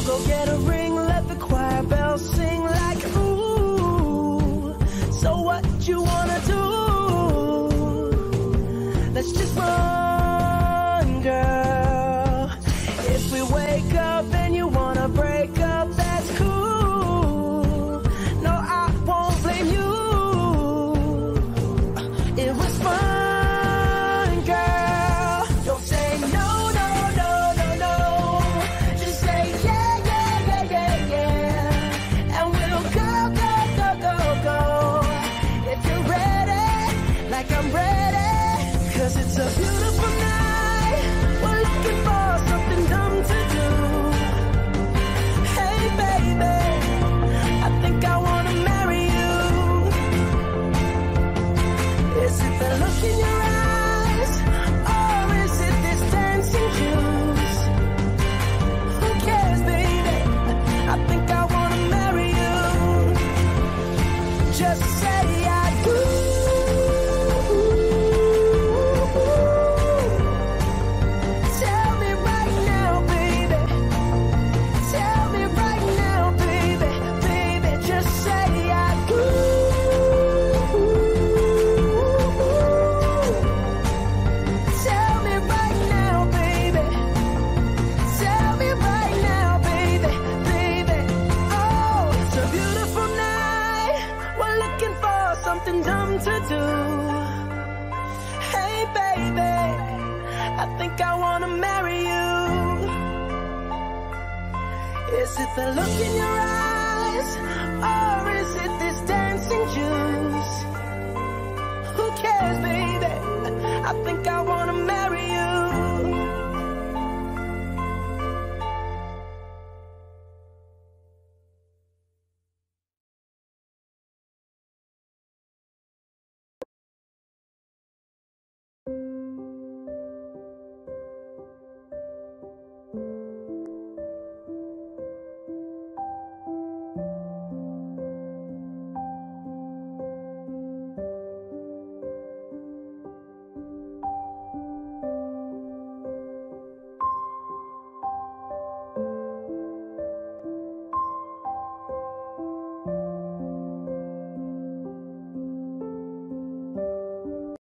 Now go get a ring, let the choir bells sing like ooh. So what you wanna do? Let's just run, girl. If we wake up and you wanna break up, that's cool. No, I won't blame you. It was fun, girl. Don't say no, no, no, no, no. Just say yeah, yeah, yeah, yeah, yeah. And we'll go, go, go, go, go. If you're ready, like I'm ready. 'Cause it's a beautiful night. We're looking for something dumb to do. Hey baby, I think I wanna marry you. Is it the look in your eyes, or is it this dancing juice? Who cares, baby? I think I wanna marry you. Just say I do. Tell me right now, baby. Tell me right now, baby. Baby, just say I do. Tell me right now, baby. Tell me right now, baby. Baby, oh, it's a beautiful night. We're looking for something dumb to do. Hey baby, I think I wanna marry you. Is it the look in your eyes, or is it this dancing juice? Who cares, baby? I think I wanna marry you.